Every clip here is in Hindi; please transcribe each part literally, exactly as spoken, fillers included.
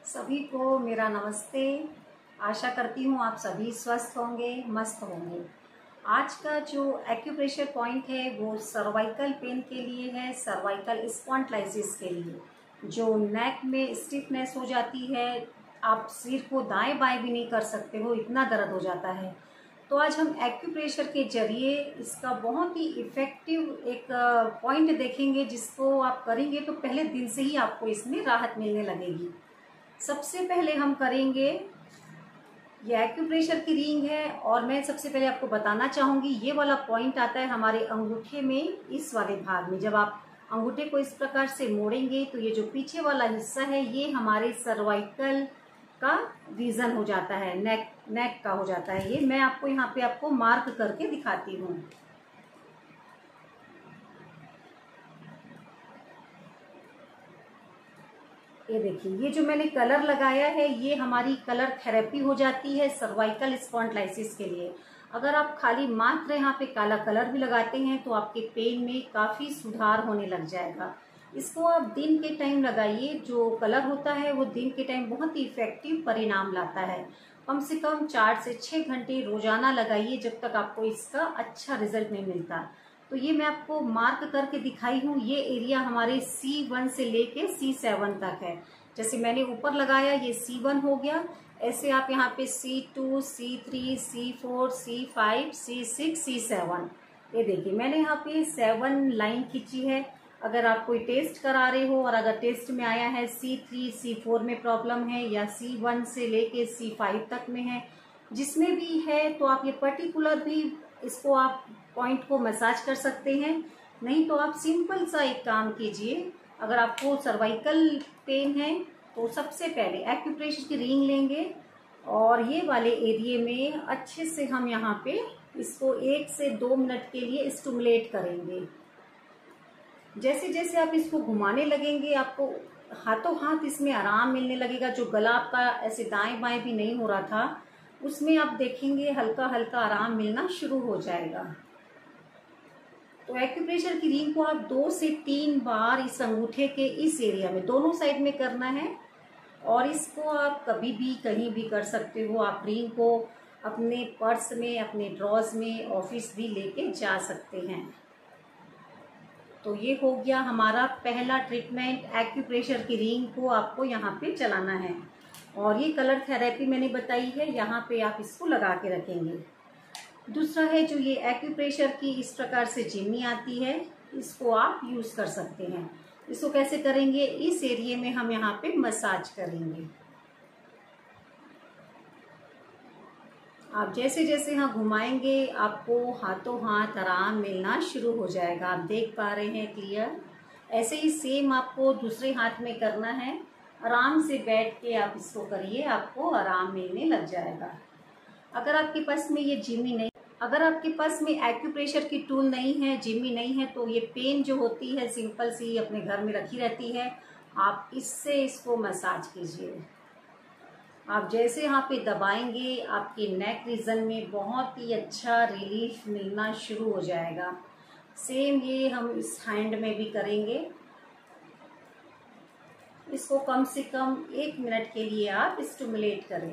सभी को मेरा नमस्ते। आशा करती हूँ आप सभी स्वस्थ होंगे, मस्त होंगे। आज का जो एक्यूप्रेशर पॉइंट है वो सर्वाइकल पेन के लिए है, सर्वाइकल स्पॉन्डिलाइटिस के लिए। जो नेक में स्टिफनेस हो जाती है, आप सिर को दाएं बाएं भी नहीं कर सकते हो, इतना दर्द हो जाता है। तो आज हम एक्यूप्रेशर के जरिए इसका बहुत ही इफ़ेक्टिव एक पॉइंट देखेंगे, जिसको आप करेंगे तो पहले दिन से ही आपको इसमें राहत मिलने लगेगी। सबसे पहले हम करेंगे, ये एक्यूप्रेशर की रिंग है और मैं सबसे पहले आपको बताना चाहूँगी, ये वाला पॉइंट आता है हमारे अंगूठे में, इस वाले भाग में। जब आप अंगूठे को इस प्रकार से मोड़ेंगे तो ये जो पीछे वाला हिस्सा है ये हमारे सर्वाइकल का रीजन हो जाता है, नेक नेक का हो जाता है। ये मैं आपको यहाँ पे आपको मार्क करके दिखाती हूँ। ये देखिए, ये जो मैंने कलर लगाया है ये हमारी कलर थेरेपी हो जाती है सर्वाइकल स्पॉन्डिलाइटिस के लिए। अगर आप खाली मात्र यहाँ पे काला कलर भी लगाते हैं तो आपके पेन में काफ़ी सुधार होने लग जाएगा। इसको आप दिन के टाइम लगाइए, जो कलर होता है वो दिन के टाइम बहुत ही इफेक्टिव परिणाम लाता है। कम से कम चार से छः घंटे रोजाना लगाइए जब तक आपको इसका अच्छा रिजल्ट नहीं मिलता। तो ये मैं आपको मार्क करके दिखाई हूँ, ये एरिया हमारे सी वन से लेके सी सेवन तक है। जैसे मैंने ऊपर लगाया ये सी वन हो गया, ऐसे आप यहाँ पे C two, C three, C four, C five, C six, C seven, ये देखिए मैंने यहाँ पे सेवन लाइन खींची है। अगर आप कोई टेस्ट करा रहे हो और अगर टेस्ट में आया है सी थ्री, सी फोर में प्रॉब्लम है या सी वन से लेके सी फाइव तक में है, जिसमें भी है, तो आप ये पर्टिकुलर भी इसको आप पॉइंट को मसाज कर सकते हैं। नहीं तो आप सिंपल सा एक काम कीजिए, अगर आपको सर्वाइकल पेन है तो सबसे पहले एक्यूप्रेशर की रिंग लेंगे और ये वाले एरिया में अच्छे से हम यहाँ पे इसको एक से दो मिनट के लिए स्टिमुलेट करेंगे। जैसे जैसे आप इसको घुमाने लगेंगे आपको हाथों हाथ इसमें आराम मिलने लगेगा। जो गला आपका ऐसे दाएं बाएं भी नहीं हो रहा था, उसमें आप देखेंगे हल्का हल्का आराम मिलना शुरू हो जाएगा। तो एक्यूप्रेशर की रिंग को आप दो से तीन बार इस अंगूठे के इस एरिया में दोनों साइड में करना है और इसको आप कभी भी कहीं भी कर सकते हो। आप रिंग को अपने पर्स में, अपने ड्रॉज में, ऑफिस भी लेके जा सकते हैं। तो ये हो गया हमारा पहला ट्रीटमेंट, एक्यूप्रेशर की रिंग को आपको यहाँ पे चलाना है। और ये कलर थेरेपी मैंने बताई है, यहाँ पे आप इसको लगा के रखेंगे। दूसरा है जो ये एक्यूप्रेशर की इस प्रकार से जिम्मी आती है, इसको आप यूज कर सकते हैं। इसको कैसे करेंगे, इस एरिया में हम यहाँ पे मसाज करेंगे। आप जैसे जैसे यहाँ घुमाएंगे आपको हाथों हाथ आराम मिलना शुरू हो जाएगा। आप देख पा रहे हैं क्लियर। ऐसे ही सेम आपको दूसरे हाथ में करना है। आराम से बैठ के आप इसको करिए, आपको आराम मिलने लग जाएगा। अगर आपके पास में ये जिम्मी नहीं, अगर आपके पास में एक्यूप्रेशर की टूल नहीं है, जिम्मी नहीं है, तो ये पेन जो होती है सिंपल सी अपने घर में रखी रहती है, आप इससे इसको मसाज कीजिए। आप जैसे यहाँ पे दबाएंगे आपके नेक रीजन में बहुत ही अच्छा रिलीफ मिलना शुरू हो जाएगा। सेम ये हम इस हैंड में भी करेंगे। इसको कम से कम एक मिनट के लिए आप स्टिमुलेट करें।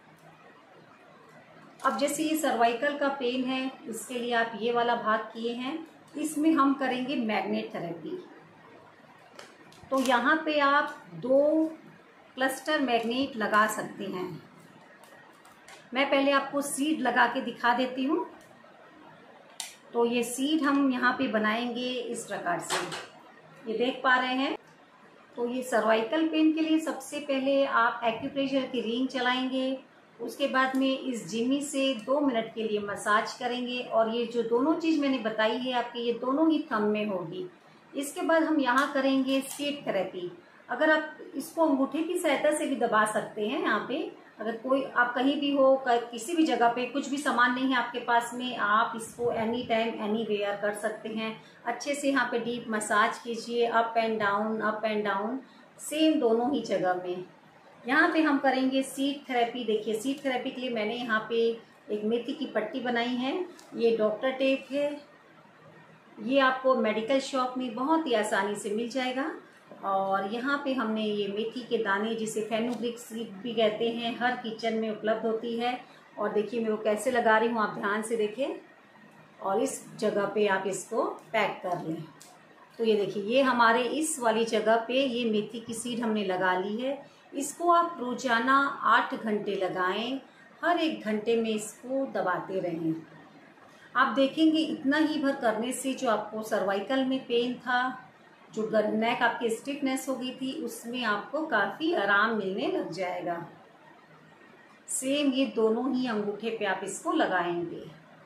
अब जैसे ये सर्वाइकल का पेन है, इसके लिए आप ये वाला भाग किए हैं, इसमें हम करेंगे मैग्नेट थेरेपी। तो यहाँ पे आप दो क्लस्टर मैग्नेट लगा सकते हैं। मैं पहले आपको सीड लगा के दिखा देती हूँ। तो ये सीड हम यहाँ पे बनाएंगे इस प्रकार से, ये देख पा रहे हैं। तो ये सर्वाइकल पेन के लिए सबसे पहले आप एक्यूप्रेशर की रिंग चलाएंगे, उसके बाद में इस जिम्मी से दो मिनट के लिए मसाज करेंगे। और ये जो दोनों चीज़ मैंने बताई है आपके, ये दोनों ही थंब में होगी। इसके बाद हम यहाँ करेंगे सीड थेरेपी। अगर आप इसको अंगूठे की सहायता से भी दबा सकते हैं। यहाँ पे अगर कोई आप कहीं भी हो, किसी भी जगह पे कुछ भी सामान नहीं है आपके पास में, आप इसको एनी टाइम एनी वेयर कर सकते हैं। अच्छे से यहाँ पे डीप मसाज कीजिए, up and down, up and down, same दोनों ही जगह में। यहाँ पे हम करेंगे सीड थेरेपी। देखिए सीड थेरेपी के लिए मैंने यहाँ पे एक मेथी की पट्टी बनाई है, ये डॉक्टर टेप है, ये आपको मेडिकल शॉप में बहुत ही आसानी से मिल जाएगा। और यहाँ पे हमने ये मेथी के दाने, जिसे फेनुग्रीक सीड भी कहते हैं, हर किचन में उपलब्ध होती है। और देखिए मैं वो कैसे लगा रही हूँ, आप ध्यान से देखें और इस जगह पे आप इसको पैक कर लें। तो ये देखिए ये हमारे इस वाली जगह पे ये मेथी की सीड हमने लगा ली है। इसको आप रोजाना आठ घंटे लगाएं, हर एक घंटे में इसको दबाते रहें। आप देखेंगे इतना ही भर करने से जो आपको सर्वाइकल में पेन था, जो नेक आपकी स्टिफनेस हो गई थी, उसमें आपको काफ़ी आराम मिलने लग जाएगा। सेम ये दोनों ही अंगूठे पे आप इसको लगाएंगे।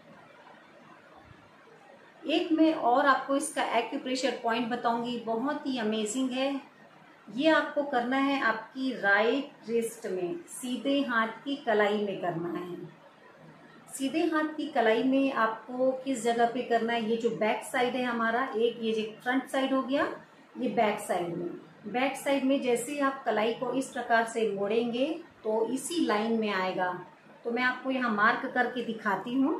एक मैं और आपको इसका एक्यूप्रेशर पॉइंट बताऊंगी, बहुत ही अमेजिंग है। ये आपको करना है आपकी राइट रिस्ट में, सीधे हाथ की कलाई में करना है। सीधे हाथ की कलाई में आपको किस जगह पे करना है, ये जो बैक साइड है हमारा, एक ये जो फ्रंट साइड हो गया, ये बैक साइड में। बैक साइड में जैसे ही आप कलाई को इस प्रकार से मोड़ेंगे तो इसी लाइन में आएगा। तो मैं आपको यहाँ मार्क करके दिखाती हूँ।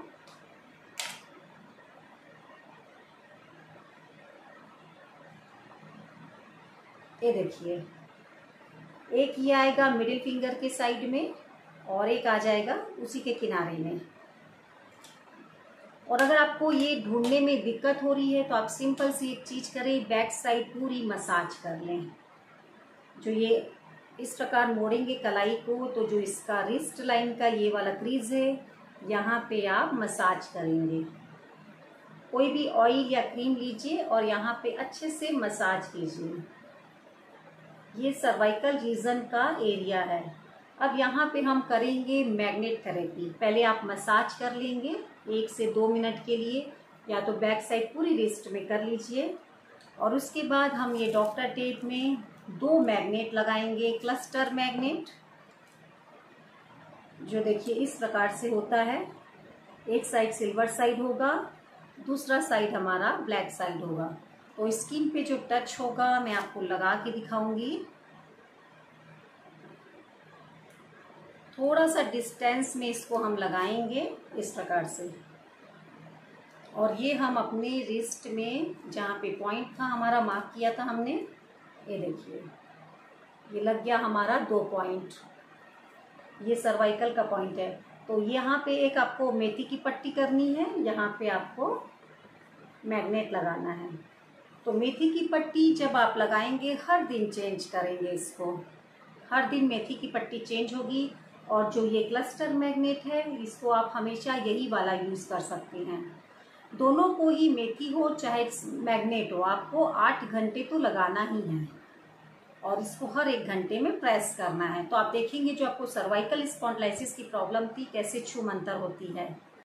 ये देखिए एक ये आएगा मिडिल फिंगर के साइड में और एक आ जाएगा उसी के किनारे में। और अगर आपको ये ढूंढने में दिक्कत हो रही है तो आप सिंपल सी एक चीज करें, बैक साइड पूरी मसाज कर लें। जो ये इस प्रकार मोड़ेंगे कलाई को तो जो इसका रिस्ट लाइन का ये वाला क्रीज है, यहाँ पे आप मसाज करेंगे। कोई भी ऑयल या क्रीम लीजिए और यहाँ पे अच्छे से मसाज कीजिए। ये सर्वाइकल रीजन का एरिया है। अब यहाँ पे हम करेंगे मैग्नेट थेरेपी। पहले आप मसाज कर लेंगे एक से दो मिनट के लिए, या तो बैक साइड पूरी रिस्ट में कर लीजिए। और उसके बाद हम ये डॉक्टर टेप में दो मैग्नेट लगाएंगे, क्लस्टर मैग्नेट, जो देखिए इस प्रकार से होता है। एक साइड सिल्वर साइड होगा, दूसरा साइड हमारा ब्लैक साइड होगा। तो स्किन पे जो टच होगा मैं आपको लगा के दिखाऊंगी। थोड़ा सा डिस्टेंस में इसको हम लगाएंगे इस प्रकार से। और ये हम अपने रिस्ट में जहाँ पे पॉइंट था हमारा, मार्क किया था हमने, ये देखिए ये लग गया हमारा दो पॉइंट। ये सर्वाइकल का पॉइंट है। तो यहाँ पे एक आपको मेथी की पट्टी करनी है, यहाँ पे आपको मैग्नेट लगाना है। तो मेथी की पट्टी जब आप लगाएंगे हर दिन चेंज करेंगे इसको, हर दिन मेथी की पट्टी चेंज होगी। और जो ये क्लस्टर मैग्नेट है इसको आप हमेशा यही वाला यूज़ कर सकते हैं। दोनों को ही, मेथी हो चाहे मैग्नेट हो, आपको आठ घंटे तो लगाना ही है और इसको हर एक घंटे में प्रेस करना है। तो आप देखेंगे जो आपको सर्वाइकल स्पॉन्डिलाइसिस की प्रॉब्लम थी कैसे छूमंतर होती है।